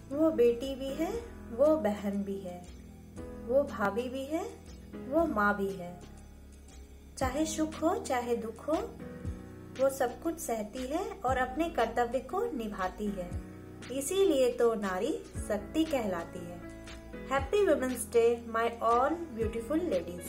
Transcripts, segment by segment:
वो बेटी भी है, वो बहन भी है, वो भाभी भी है, वो माँ भी है। चाहे सुख हो चाहे दुख हो, वो सब कुछ सहती है और अपने कर्तव्य को निभाती है। इसीलिए तो नारी शक्ति कहलाती है। Happy women's day my all beautiful ladies.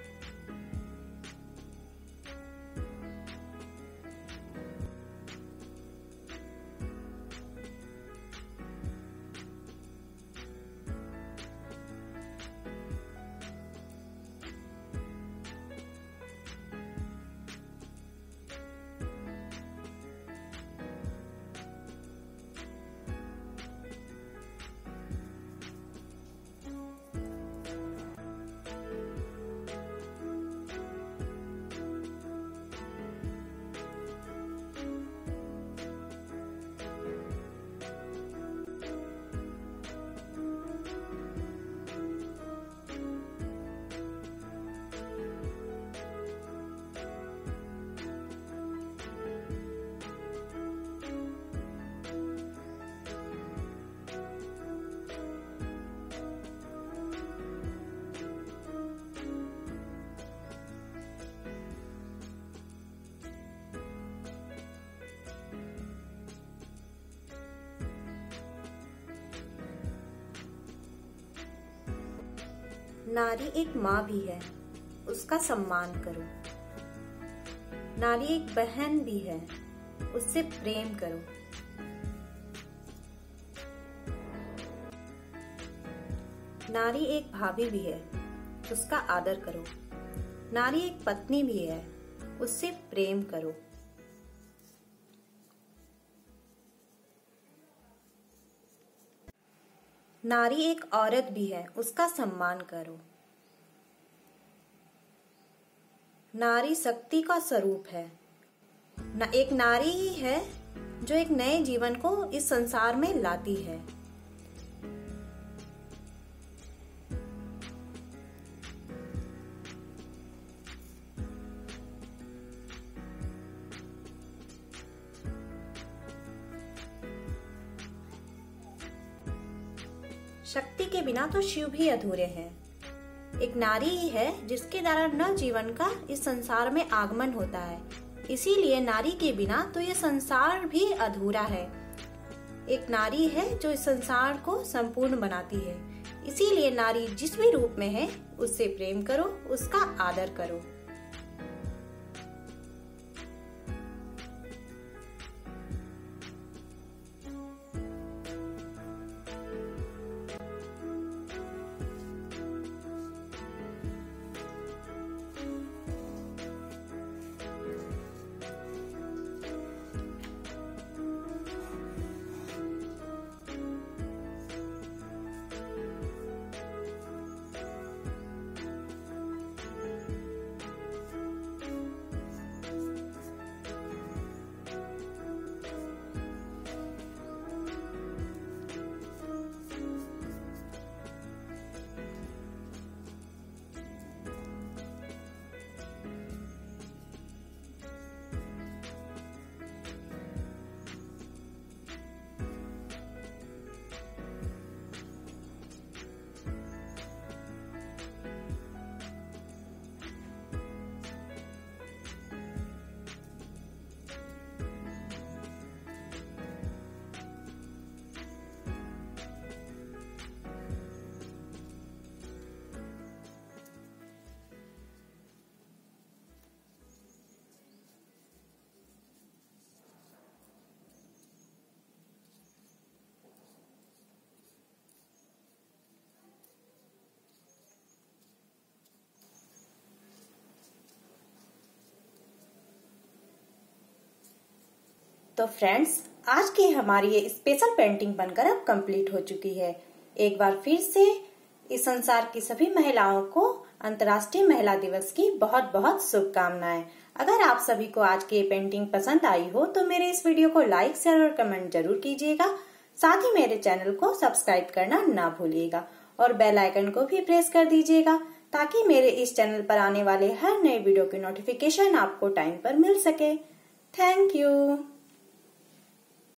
नारी एक माँ भी है, उसका सम्मान करो। नारी एक बहन भी है, उससे प्रेम करो। नारी एक भाभी भी है, उसका आदर करो। नारी एक पत्नी भी है, उससे प्रेम करो। नारी एक औरत भी है, उसका सम्मान करो। नारी शक्ति का स्वरूप है। एक नारी ही है जो एक नए जीवन को इस संसार में लाती है। शक्ति के बिना तो शिव भी अधूरे हैं। एक नारी ही है जिसके द्वारा नव जीवन का इस संसार में आगमन होता है। इसीलिए नारी के बिना तो ये संसार भी अधूरा है। एक नारी है जो इस संसार को संपूर्ण बनाती है। इसीलिए नारी जिस भी रूप में है उससे प्रेम करो, उसका आदर करो। तो फ्रेंड्स, आज की हमारी ये स्पेशल पेंटिंग बनकर अब कंप्लीट हो चुकी है। एक बार फिर से इस संसार की सभी महिलाओं को अंतर्राष्ट्रीय महिला दिवस की बहुत बहुत शुभकामनाएं। अगर आप सभी को आज की ये पेंटिंग पसंद आई हो तो मेरे इस वीडियो को लाइक, शेयर और कमेंट जरूर कीजिएगा। साथ ही मेरे चैनल को सब्सक्राइब करना ना भूलिएगा और बेल आइकन को भी प्रेस कर दीजिएगा ताकि मेरे इस चैनल पर आने वाले हर नए वीडियो की नोटिफिकेशन आपको टाइम पर मिल सके। Thank you.